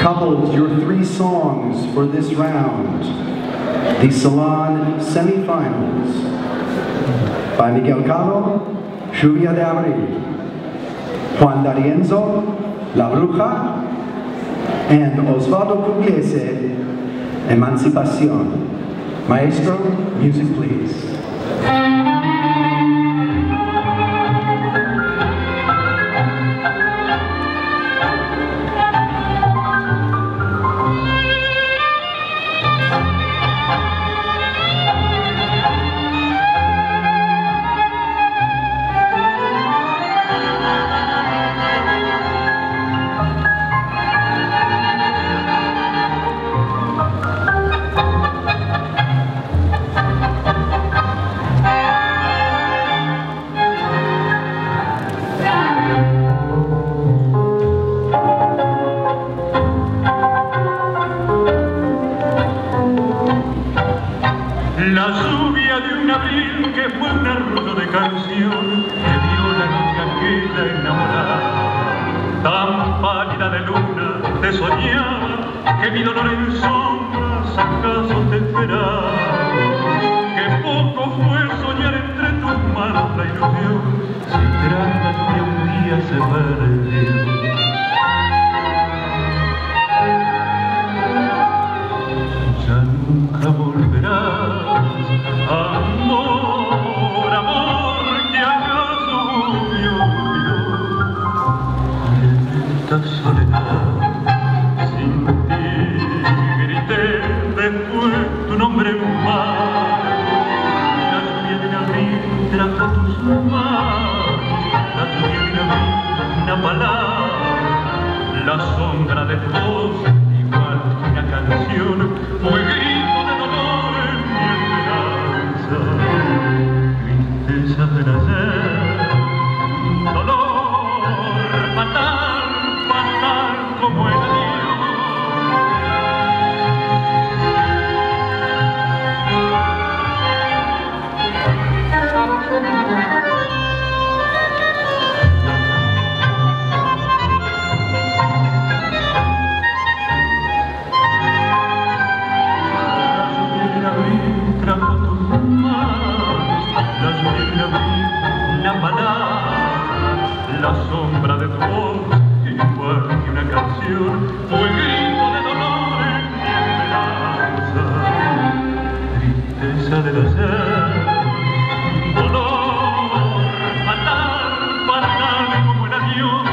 Couples, your 3 songs for this round. The Salon semifinals. By Miguel Caro, Lluvia de Abril. Juan D'Arienzo, La Bruja. And Osvaldo Pugliese, Emancipación. Maestro, music please. La lluvia de un abril que fue un arrullo de canción que dio la noche aquella enamorada. Tan pálida de luna te soñaba que mi dolor en sombras acaso te esperaba. Que poco fue soñar entre tus manos la ilusión si tras la lluvia un día se perdió. Ya nunca volverás, amor, amor, que acaso me olvidó. En esta soledad, sin ti grité después tu nombre en mar. La lluvia de abril trajo tus manos, la lluvia de abril una palabra, la sombra de tu voz igual que una canción, fue grito de dolor en mi esperanza, tristeza del ayer, dolor fatal, fatal como el una palabra, la sombra de tu voz, igual que una canción, fue grito de dolor en mi esperanza, tristeza del ayer, dolor fatal, fatal como el adiós.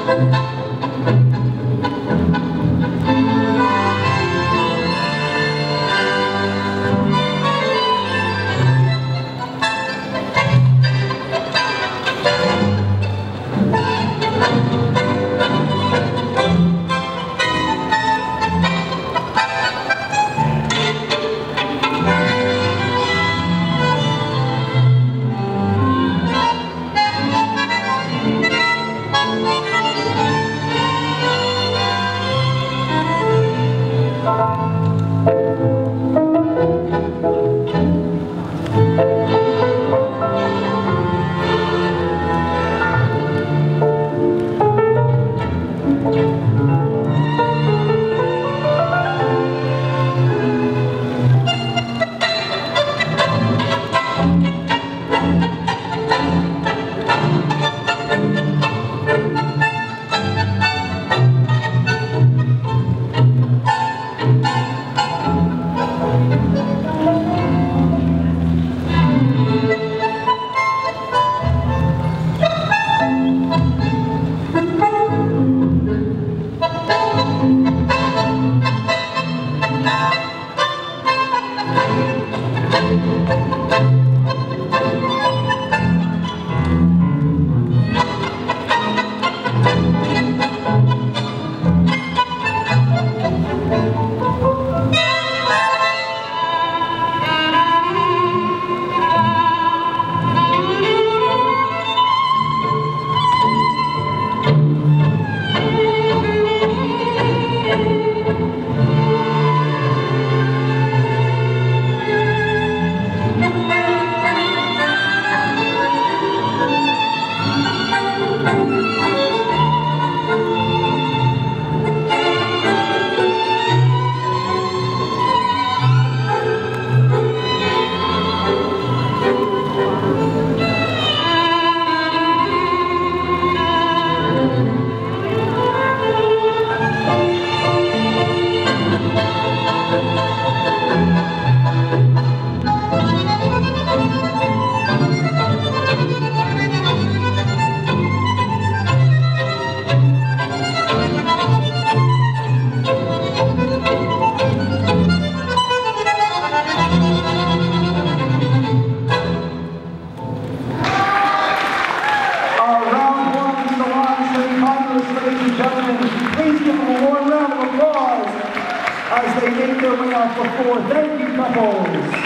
as they make their way off the floor. Thank you, couples. 1, 2, 3,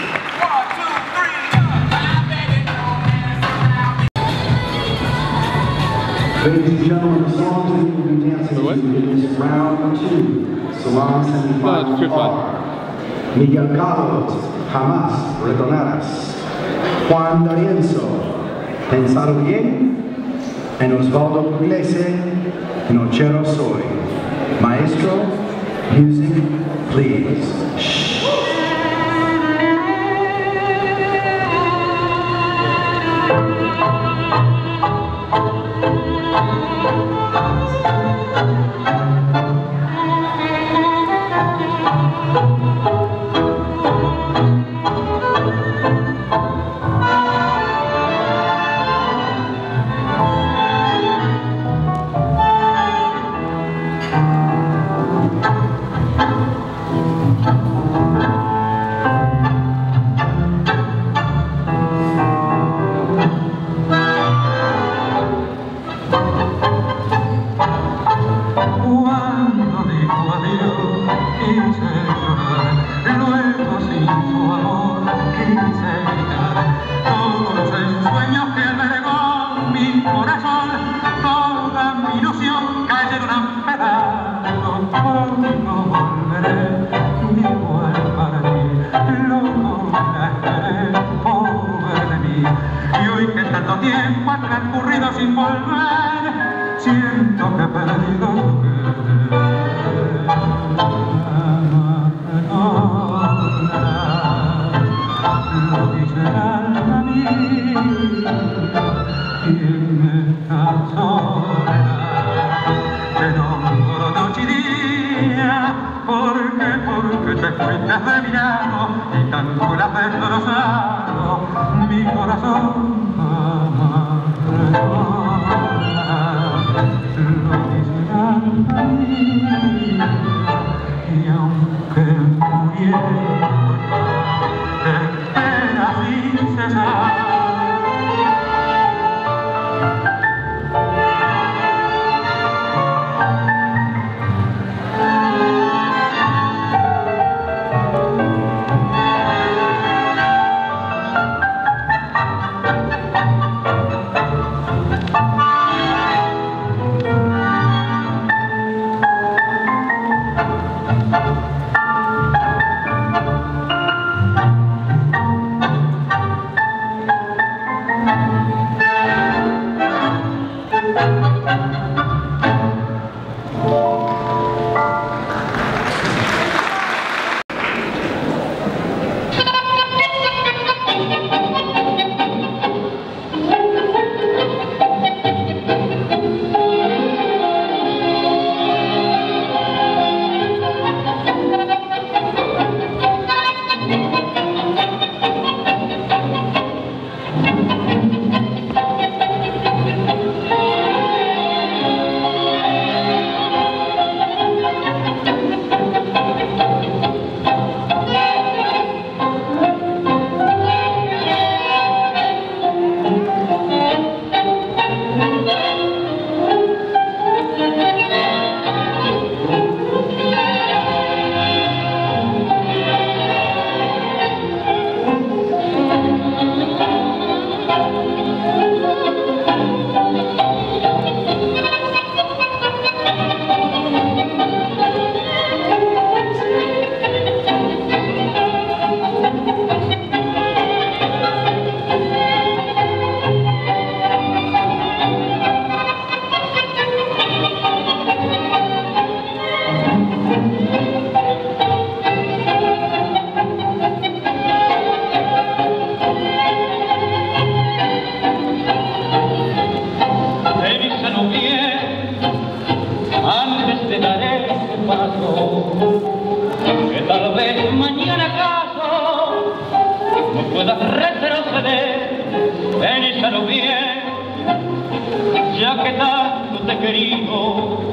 Ladies and gentlemen, the songs that you will be dancing to is round 2, Salon semifinal are Miguel Carlos, Jamás Retornarás, Juan D'Arienzo, Pensar Bien, and Osvaldo Pugliese, Nochero Soy. Maestro, music, please. Shh. Y hoy que tanto tiempo ha transcurrido sin volver, siento que he perdido tu querer. Lo dice el alma mía, y en esta soledad te nombro noche y día, porque te fuiste de mi lado y tanto la has destrozado mi corazón jamás retornará. y aunque muriera te espera sin cesar. Que tal vez mañana acaso no puedas retroceder, ven y salo bien, ya que tanto te he querido,